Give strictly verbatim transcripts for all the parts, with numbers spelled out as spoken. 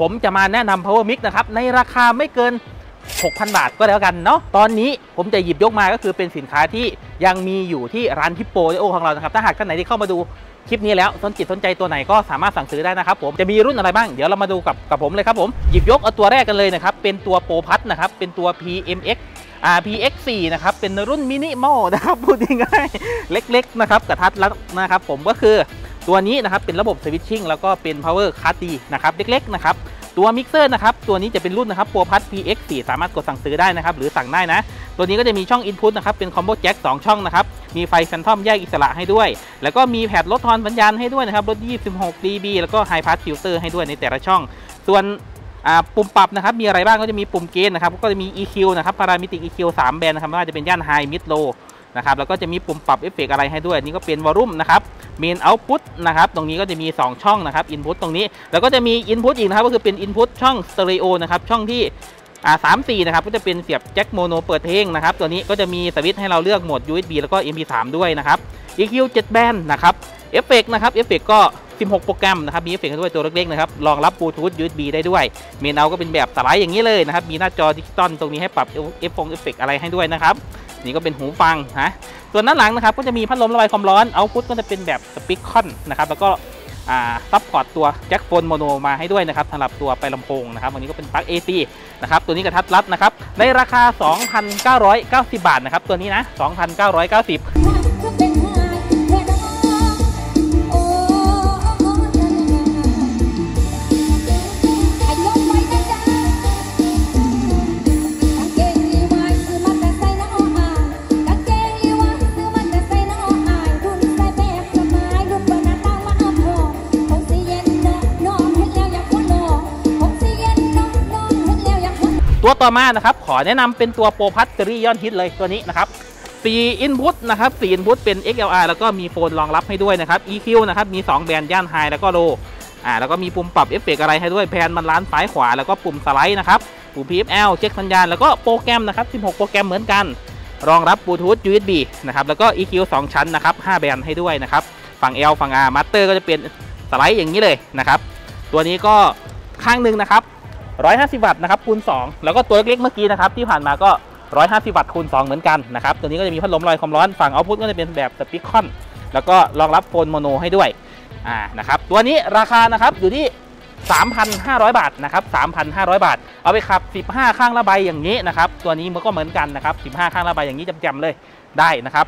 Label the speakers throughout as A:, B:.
A: ผมจะมาแนะนำ Power Mix นะครับในราคาไม่เกิน หกพัน บาทก็แล้วกันเนาะตอนนี้ผมจะหยิบยกมาก็คือเป็นสินค้าที่ยังมีอยู่ที่ร้านฮิปโปโอของเรานะครับถ้าหากท่านไหนที่เข้ามาดูคลิปนี้แล้วสนจิตสนใจตัวไหนก็สามารถสั่งซื้อได้นะครับผมจะมีรุ่นอะไรบ้างเดี๋ยวเรามาดูกับกับผมเลยครับผมหยิบยกเอาตัวแรกกันเลยนะครับเป็นตัวโปรพัทนะครับเป็นตัว พี เอ็ม เอ็กซ์ อ่า พี เอ็กซ์ โฟร์ นะครับเป็นรุ่นมินิมอลนะครับพูดง่ายๆเล็กๆนะครับกระทัดรัดนะครับผมก็คือตัวนี้นะครับเป็นระบบสวิตชิ่งแล้วก็เป็น power cut ดีนะครับเล็กๆนะครับตัวมิกเซอร์นะครับตัวนี้จะเป็นรุ่นนะครับโปรพัท พี เอ็กซ์ โฟร์ สามารถกดสั่งซื้อได้นะครับหรือสั่งได้นะตัวนี้ก็จะมีช่อง Input นะครับเป็นคอมโบแจ็คสองช่องนะครับมีไฟแฟนทอมแยกอิสระให้ด้วยแล้วก็มีแผดลดทอนสัญญาณให้ด้วยนะครับลด ยี่สิบหก ดี บี แล้วก็ไฮพาสฟิลเตอร์ให้ด้วยในแต่ละช่องส่วนปุ่มปรับนะครับมีอะไรบ้างก็จะมีปุ่มเกณฑ์นะครับก็จะมี อี คิว นะครับพารามิติก อี คิว สามแบนนะครับไม่ว่าจะเป็นย่านไฮมิดโลนะครับแล้วก็จะมีปุ่มปรับเอฟเฟกต์อะไรให้ด้วยนี่ก็เป็นวอลลุ่มนะครับเมนเอาท์พุตนะครับตรงนี้ก็จะมีสองช่องนะครับอินพุตตรงนี้แล้วก็จะมีอินพุตอีกนะครับก็คือเป็นอินพุตช่องสเตอริโอนะครับช่องที่อ่าสามสี่นะครับก็จะเป็นเสียบแจ็คโมโนเปิดเพลงนะครับตัวนี้ก็จะมีสวิตช์ให้เราเลือกโหมด ยู เอส บี แล้วก็ เอ็ม พี สาม ด้วยนะครับ อี คิว เจ็ดแบนนะครับเอฟเฟกต์นะครับเอฟเฟกต์ก็สิบหกโปรแกรมนะครับมีเอฟเฟกต์ด้วยตัวเล็กๆนะครับรองรับบลูทูธ ยู เอส บี ได้ด้วยเมนเอาก็เป็นแบบสไลด์อย่างนี้เลยนะครับมีหน้าจอดิจิตอลตรงนี้ให้ปรับเอฟเฟกต์เอฟเฟกต์อะไรให้ด้วยนะครับนี่ก็เป็นหูฟังนะส่วนด้านหลังนะครับก็จะมีพัดลมระบายความร้อนเอาท์พุตก็จะเป็นแบบสปีกคอนนะครับแล้วก็ซับพอร์ตตัวแจ็คโฟนโมโนมาให้ด้วยนะครับสำหรับตัวไปลำโพงนะครับวันนี้ก็เป็นปลั๊ก เอ ซี นะครับตัวนี้กระทัดรัดนะครับในราคา สองพันเก้าร้อยเก้าสิบ บาทนะครับตัวนี้นะ สองพันเก้าร้อยเก้าสิบตัวต่อมานะครับขอแนะนำเป็นตัวโปรพัทซีรีส์ยอดฮิตเลยตัวนี้นะครับสี่ Input นะครับสี่ Input เป็น เอ็กซ์ แอล อาร์ แล้วก็มีโฟนรองรับให้ด้วยนะครับ อี คิว นะครับมีสองแบนด์ย่านไฮแล้วก็โลอ่าแล้วก็มีปุ่มปรับเอฟเฟกต์อะไรให้ด้วยแพนมันล้านซ้ายขวาแล้วก็ปุ่มสไลด์นะครับปุ่ม พี เอฟ แอล เช็คสัญญาณแล้วก็โปรแกรมนะครับสิบหกโปรแกรมเหมือนกันรองรับบลูทูธ ยู เอส บี นะครับแล้วก็ อี คิว สองชั้นนะครับห้าแบนด์ให้ด้วยนะครับฝั่ง L ฝั่ง R Master ก็จะเป็นสไลด์อย่างนี้เลยนะครับตัวนี้ก็ข้างหนึ่งนะครับหนึ่งร้อยห้าสิบ วัตต์นะครับคูณสองแล้วก็ตัวเล็กๆเมื่อกี้นะครับที่ผ่านมาก็หนึ่งร้อยห้าสิบ วัตต์คูณสองเหมือนกันนะครับตัวนี้ก็จะมีพัดลมระบายความร้อนฝั่งเอาท์พุตก็จะเป็นแบบสปีกคอนแล้วก็รองรับโฟนโมโนให้ด้วยอ่านะครับตัวนี้ราคานะครับอยู่ที่ สามพันห้าร้อย บาทนะครับ สามพันห้าร้อย บาทเอาไปขับสิบห้าข้างระบายอย่างนี้นะครับตัวนี้มันก็เหมือนกันนะครับสิบห้าข้างระบายอย่างนี้จำๆเลยได้นะครับ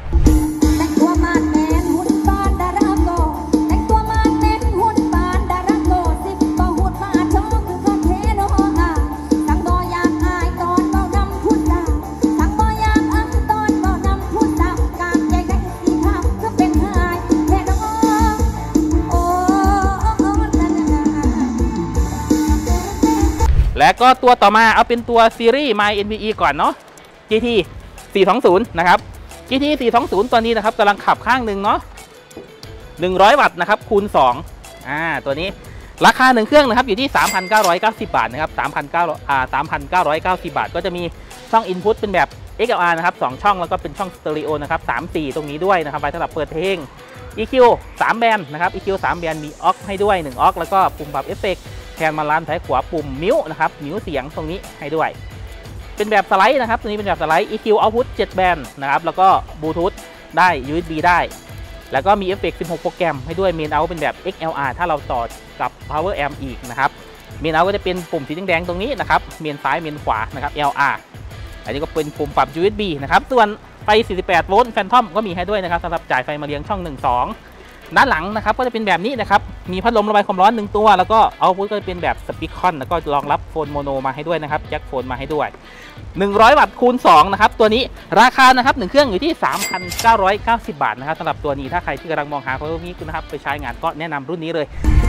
A: และก็ตัวต่อมาเอาเป็นตัวซีรีส์ My เอ็น พี อี ก่อนเนาะ จี ที สี่สองศูนย์ นะครับ จี ที สี่สองศูนย์ ตัวนี้นะครับกำลังขับข้างหนึ่งเนาะหนึ่งร้อย วัตต์นะครับคูณสองอ่าตัวนี้ราคาหนึ่งเครื่องนะครับอยู่ที่ สามพันเก้าร้อยเก้าสิบ บาทนะครับ สามพันเก้าร้อย อ่า สามพันเก้าร้อยเก้าสิบ บาทก็จะมีช่อง Input เป็นแบบ เอ็กซ์ แอล อาร์ นะครับสองช่องแล้วก็เป็นช่องสเตอริโอนะครับสาม สี่ตรงนี้ด้วยนะครับไว้สำหรับเปิดเพลง อี คิว สามแบนด์นะครับ อี คิว สามแบนด์มีออกให้ด้วยหนึ่งออกแล้วก็ปุ่มปรับเอฟเฟกต์แทนมาล้านซ้ายขวาปุ่มมิวนะครับมิวเสียงตรงนี้ให้ด้วยเป็นแบบสไลด์นะครับตัวนี้เป็นแบบสไลด์ อี คิว Output เจ็ดแบนด์นะครับแล้วก็บลูทูธได้ ยู เอส บี ได้แล้วก็มีเอฟเฟกต์สิบหกโปรแกรมให้ด้วยเมนเอาท์เป็นแบบ เอ็กซ์ แอล อาร์ ถ้าเราต่อกับ Power Amp อีกนะครับเมนเอาท์ก็จะเป็นปุ่มสีแดงๆตรงนี้นะครับเมนซ้ายเมนขวานะครับ แอล อาร์ อันนี้ก็เป็นปุ่มปรับ ยู เอส บี นะครับส่วนไฟสี่สิบแปดโวลต์แฟนทอมก็มีให้ด้วยนะครับสำหรับจ่ายไฟมาเลี้ยงช่องหนึ่ง สองด้านหลังนะครับก็จะเป็นแบบนี้นะครับมีพัดลมระบายความร้อนหนึ่งตัวแล้วก็เอาท์พุตก็จะเป็นแบบสปีกคอนแล้วก็รองรับโฟนโมโนมาให้ด้วยนะครับแจ็คโฟนมาให้ด้วยหนึ่งร้อย วัตต์คูณสองนะครับตัวนี้ราคานะครับหนึ่งเครื่องอยู่ที่ สามพันเก้าร้อยเก้าสิบ บาทนะครับสำหรับตัวนี้ถ้าใครที่กำลังมองหา Power Mix นะครับไปใช้งานก็แนะนำรุ่นนี้เลย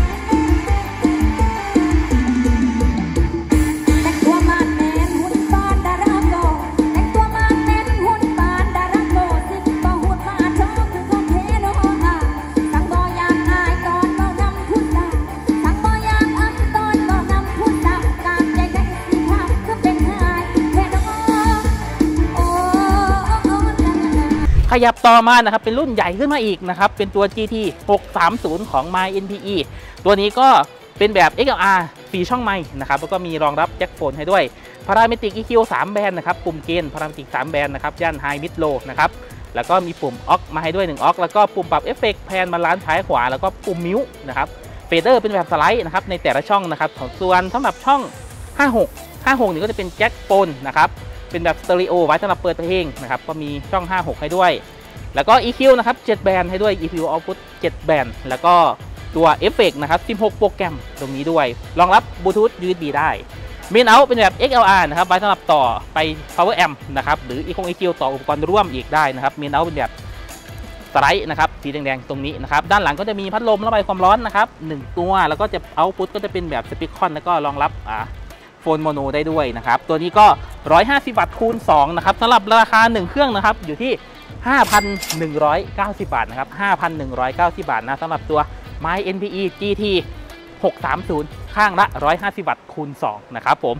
A: ขยับต่อมานะครับเป็นรุ่นใหญ่ขึ้นมาอีกนะครับเป็นตัว จี ที หกสามศูนย์ ของ My เอ็น พี อี ตัวนี้ก็เป็นแบบ เอ็กซ์ แอล อาร์สี่ช่องไมค์นะครับแล้วก็มีรองรับแจ็คโฟนให้ด้วย Parametric อี คิว สามแบนนะครับปุ่มเกณฑ์ Parametric สามแบนนะครับย่านไฮมิดโลนะครับแล้วก็มีปุ่มออกมาให้ด้วยหนึ่งออกแล้วก็ปุ่มปรับเอฟเฟกต์แพนบาลานซ์ซ้ายขวาแล้วก็ปุ่มมิวนะครับเฟเดอร์เป็นแบบสไลด์นะครับในแต่ละช่องนะครับส่วนสำหรับช่องห้าหก ห้าหกนี่ก็จะเป็นแจ็คโฟนนะครับเป็นแบบสเตอริโอไว้สำหรับเปิดเพลงนะครับก็มีช่องห้าหกให้ด้วยแล้วก็ อี คิว นะครับเจ็ดแบนให้ด้วย อี คิว Output เจ็ดแบนแล้วก็ตัวเอฟเฟกต์นะครับสิบหกโปรแกรมตรงนี้ด้วยรองรับบลูทูธ ยู เอส บี ได้เมนเอาท์เป็นแบบ เอ็กซ์ แอล อาร์ นะครับไว้สำหรับต่อไป power amp นะครับหรืออี คิว ต่ออุปกรณ์ร่วมอีกได้นะครับเมนเอาท์เป็นแบบสไลด์นะครับสีแดงๆตรงนี้นะครับด้านหลังก็จะมีพัดลมระบายความร้อนนะครับหนึ่งตัวแล้วก็จะเอาท์พุตก็จะเป็นแบบสปีกคอนแล้วก็รองรับอ่าโฟนโมโนได้ด้วยนะครับตัวนี้ก็หนึ่งร้อยห้าสิบวัตต์คูณสองนะครับสำหรับราคาหนึ่งเครื่องนะครับอยู่ที่ ห้าพันหนึ่งร้อยเก้าสิบ บาทนะครับ ห้าพันหนึ่งร้อยเก้าสิบ บาทนะสำหรับตัว ไมค์ เอ็น พี อี จี ที หกสามศูนย์ข้างละหนึ่งร้อยห้าสิบวัตต์คูณสองนะครับผม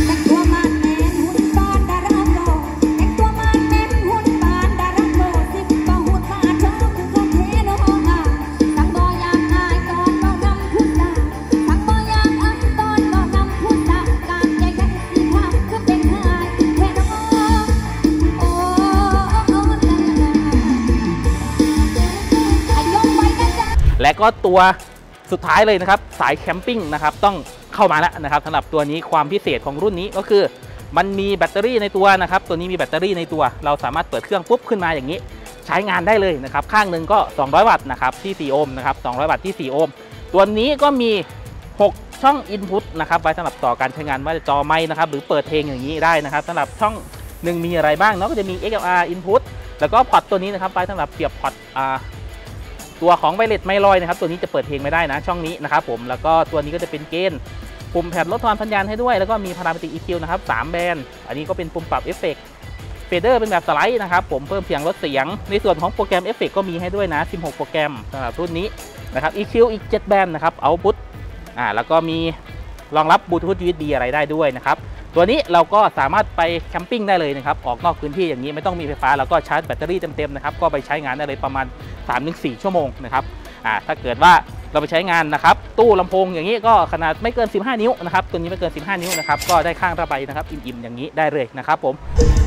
A: และก็ตัวสุดท้ายเลยนะครับสายแคมปิ้งนะครับต้องเข้ามาแล้วนะครับสำหรับตัวนี้ความพิเศษของรุ่นนี้ก็คือมันมีแบตเตอรี่ในตัวนะครับตัวนี้มีแบตเตอรี่ในตัวเราสามารถเปิดเครื่องปุ๊บขึ้นมาอย่างนี้ใช้งานได้เลยนะครับข้างหนึ่งก็สองร้อยวัตต์นะครับที่สี่โอห์มนะครับสองร้อยวัตต์ที่สี่โอห์มตัวนี้ก็มีหกช่อง Input นะครับไว้สำหรับต่อการใช้งานว่าจะจอไมค์นะครับหรือเปิดเพลงอย่างนี้ได้นะครับสำหรับช่องหนึ่งมีอะไรบ้างเนาะก็จะมี เอ็กซ์ แอล อาร์ Input แล้วก็พอร์ตตัวนี้นะครับไว้สำหรับเสียบพอร์ตอ่าตัวของไวเลสไมลอยนะครับตัวนี้จะเปิดเพลงไม่ได้นะช่องนี้นะครับผมแล้วก็ตัวนี้ก็จะเป็นเกณฑ์ปุ่มแผ่นลดทอนสัญญาณให้ด้วยแล้วก็มี Parametric อี คิว นะครับสามแบนอันนี้ก็เป็นปุ่มปรับเอฟเฟกต์เฟเดอร์เป็นแบบสไลด์นะครับผมเพิ่มเสียงลดเสียงในส่วนของโปรแกรมเอฟเฟกต์ก็มีให้ด้วยนะสิบหกโปรแกรมสำหรับรุ่นนี้นะครับ อี คิว อีกเจ็ดแบนนะครับเอาพุทอ่าแล้วก็มีรองรับบลูทูธ ยู เอส บี อะไรได้ด้วยนะครับตัวนี้เราก็สามารถไปแคมปิ้งได้เลยนะครับออกนอกพื้นที่อย่างนี้ไม่ต้องมีไฟฟ้าแล้วก็ชาร์จแบตเตอรี่เต็มๆนะครับก็ไปใช้งานได้เลยประมาณ สามถึงสี่ ชั่วโมงนะครับอ่าถ้าเกิดว่าเราไปใช้งานนะครับตู้ลำโพงอย่างนี้ก็ขนาดไม่เกินสิบห้านิ้วนะครับตัวนี้ไม่เกินสิบห้านิ้วนะครับก็ได้ข้างระบายนะครับอิ่มๆอย่างนี้ได้เลยนะครับผม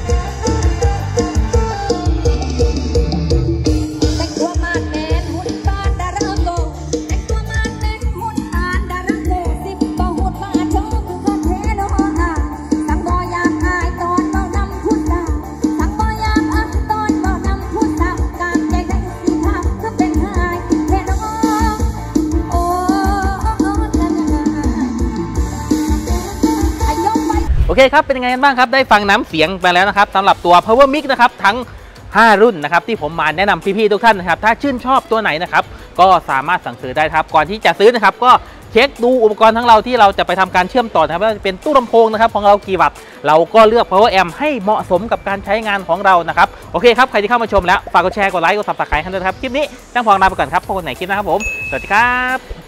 A: โอเคครับเป็นยังไงกันบ้างครับได้ฟังน้ำเสียงไปแล้วนะครับสำหรับตัว Power Mix นะครับทั้งห้ารุ่นนะครับที่ผมมาแนะนำพี่ๆทุกท่านนะครับถ้าชื่นชอบตัวไหนนะครับก็สามารถสั่งซื้อได้ครับก่อนที่จะซื้อนะครับก็เช็คดูอุปกรณ์ทั้งเราที่เราจะไปทำการเชื่อมต่อนะครับว่าจะเป็นตู้ลำโพงนะครับของเรากี่วัตต์เราก็เลือก Power Amp ให้เหมาะสมกับการใช้งานของเรานะครับโอเคครับใครที่เข้ามาชมแล้วฝากกดแชร์กดไลค์กด ซับสไครบ์ ให้ด้วยครับคลิปนี้จ้างพองลาไปก่อนครับพบกันใหม่คลิปหน้าครับผมสวัสดีครับ